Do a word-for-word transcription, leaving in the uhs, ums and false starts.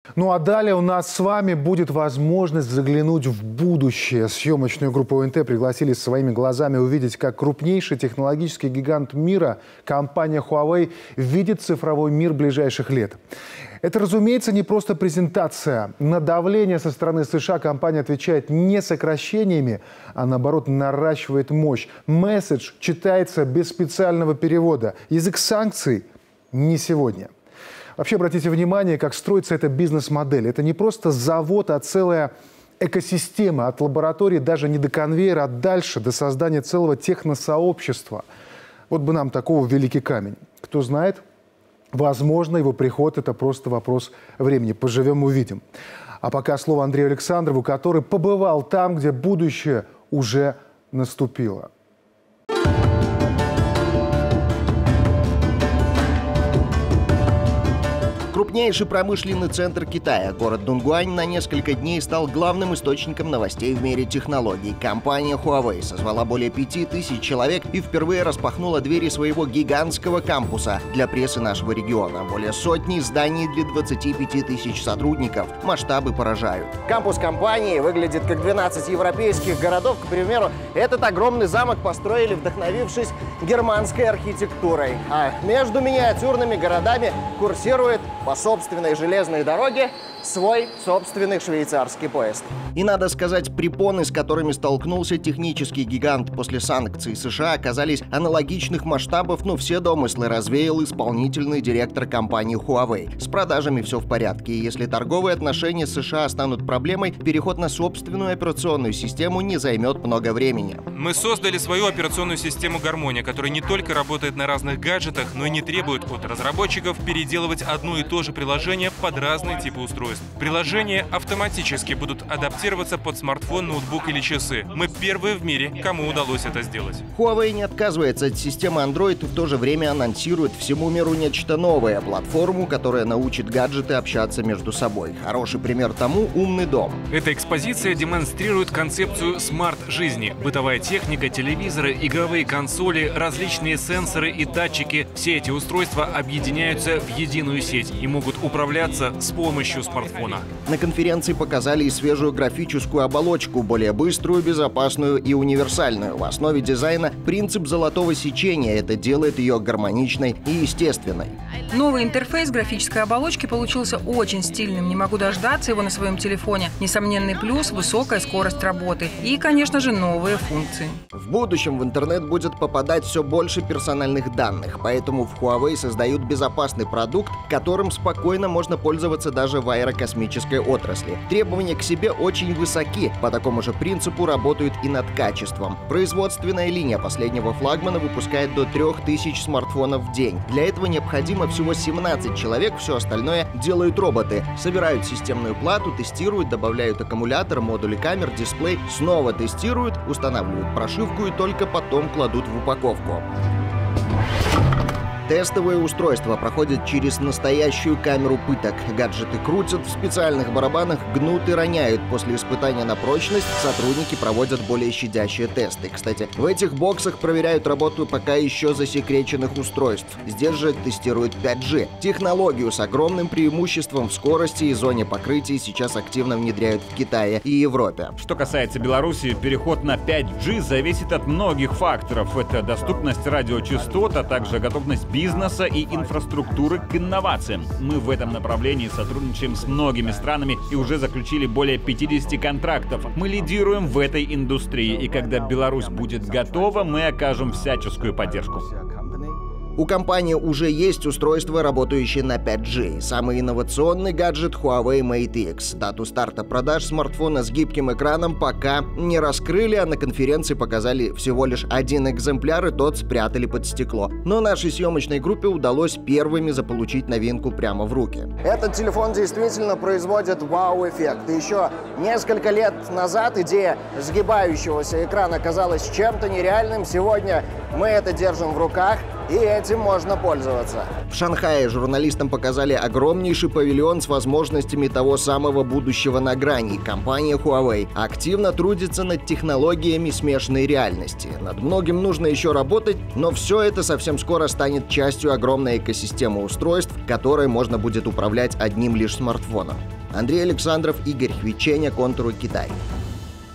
Ну а далее у нас с вами будет возможность заглянуть в будущее. Съемочную группу ОНТ пригласили своими глазами увидеть, как крупнейший технологический гигант мира, компания Huawei, видит цифровой мир ближайших лет. Это, разумеется, не просто презентация. На давление со стороны США компания отвечает не сокращениями, а наоборот наращивает мощь. Месседж читается без специального перевода. Язык санкций не сегодня. Вообще, обратите внимание, как строится эта бизнес-модель. Это не просто завод, а целая экосистема. От лаборатории даже не до конвейера, а дальше до создания целого техносообщества. Вот бы нам такого великий камень. Кто знает, возможно, его приход – это просто вопрос времени. Поживем – увидим. А пока слово Андрею Александрову, который побывал там, где будущее уже наступило. Крупнейший промышленный центр Китая, город Дунгуань, на несколько дней стал главным источником новостей в мире технологий. Компания Huawei созвала более пяти тысяч человек и впервые распахнула двери своего гигантского кампуса для прессы нашего региона. Более сотни зданий для двадцати пяти тысяч сотрудников. Масштабы поражают. Кампус компании выглядит как двенадцать европейских городов. К примеру, этот огромный замок построили, вдохновившись германской архитектурой. А между миниатюрными городами курсирует по собственной железной дороге свой собственный швейцарский поезд. И надо сказать, препоны, с которыми столкнулся технический гигант после санкций США, оказались аналогичных масштабов, но все домыслы развеял исполнительный директор компании Huawei. С продажами все в порядке, и если торговые отношения с США станут проблемой, переход на собственную операционную систему не займет много времени. Мы создали свою операционную систему Гармония, которая не только работает на разных гаджетах, но и не требует от разработчиков переделывать одно и то же приложение под разные типы устройств. Приложения автоматически будут адаптироваться под смартфон, ноутбук или часы. Мы первые в мире, кому удалось это сделать. Huawei не отказывается от системы Android и в то же время анонсирует всему миру нечто новое — платформу, которая научит гаджеты общаться между собой. Хороший пример тому — умный дом. Эта экспозиция демонстрирует концепцию смарт-жизни. Бытовая техника, телевизоры, игровые консоли, различные сенсоры и датчики — все эти устройства объединяются в единую сеть и могут управляться с помощью смартфона. На конференции показали и свежую графическую оболочку, более быструю, безопасную и универсальную. В основе дизайна принцип золотого сечения. Это делает ее гармоничной и естественной. Новый интерфейс графической оболочки получился очень стильным. Не могу дождаться его на своем телефоне. Несомненный плюс – высокая скорость работы. И, конечно же, новые функции. В будущем в интернет будет попадать все больше персональных данных. Поэтому в Huawei создают безопасный продукт, которым спокойно можно пользоваться даже в аэрокосмической отрасли. Требования к себе очень высоки. По такому же принципу работают и над качеством. Производственная линия последнего флагмана выпускает до трёх тысяч смартфонов в день. Для этого необходимо всего семнадцать человек, все остальное делают роботы. Собирают системную плату, тестируют, добавляют аккумулятор, модули камер, дисплей, снова тестируют, устанавливают прошивку и только потом кладут в упаковку. Тестовое устройство проходит через настоящую камеру пыток. Гаджеты крутят, в специальных барабанах гнут и роняют. После испытания на прочность сотрудники проводят более щадящие тесты. Кстати, в этих боксах проверяют работу пока еще засекреченных устройств. Здесь же тестируют пять джи. Технологию с огромным преимуществом в скорости и зоне покрытия сейчас активно внедряют в Китае и Европе. Что касается Беларуси, переход на пять джи зависит от многих факторов. Это доступность радиочастот, а также готовность бизнеса и инфраструктуры к инновациям. Мы в этом направлении сотрудничаем с многими странами и уже заключили более пятидесяти контрактов. Мы лидируем в этой индустрии, и когда Беларусь будет готова, мы окажем всяческую поддержку. У компании уже есть устройство, работающее на пять джи. Самый инновационный гаджет Huawei Mate X. Дату старта продаж смартфона с гибким экраном пока не раскрыли, а на конференции показали всего лишь один экземпляр, и тот спрятали под стекло. Но нашей съемочной группе удалось первыми заполучить новинку прямо в руки. Этот телефон действительно производит вау-эффект. Еще несколько лет назад идея сгибающегося экрана казалась чем-то нереальным. Сегодня мы это держим в руках, и этим можно пользоваться. В Шанхае журналистам показали огромнейший павильон с возможностями того самого будущего на грани. Компания Huawei активно трудится над технологиями смешанной реальности. Над многим нужно еще работать, но все это совсем скоро станет частью огромной экосистемы устройств, которой можно будет управлять одним лишь смартфоном. Андрей Александров, Игорь Хвиченя, «Контуры Китай».